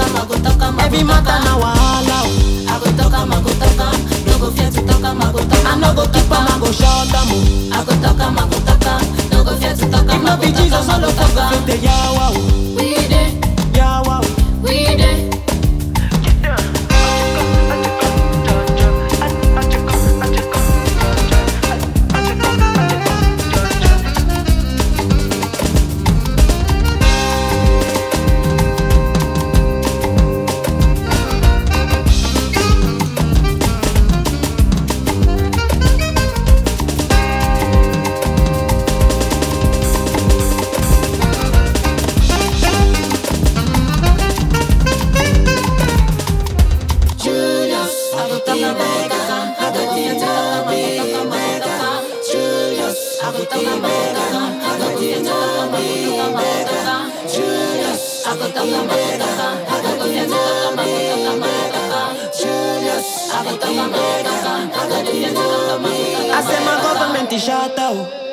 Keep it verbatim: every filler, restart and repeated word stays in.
am, I go talk am, I Every go talk matter am. na wahala. I go talk am, I go talk am. No go fear to talk am, I go talk I am. no go keep am, I go shout am. I go talk am, I go talk am. No go fear to talk If am, I no go be talk Jesus, am, I all go of us talk go am. fit the yawa, We dey, yawa. we dey. I say my government is shut out.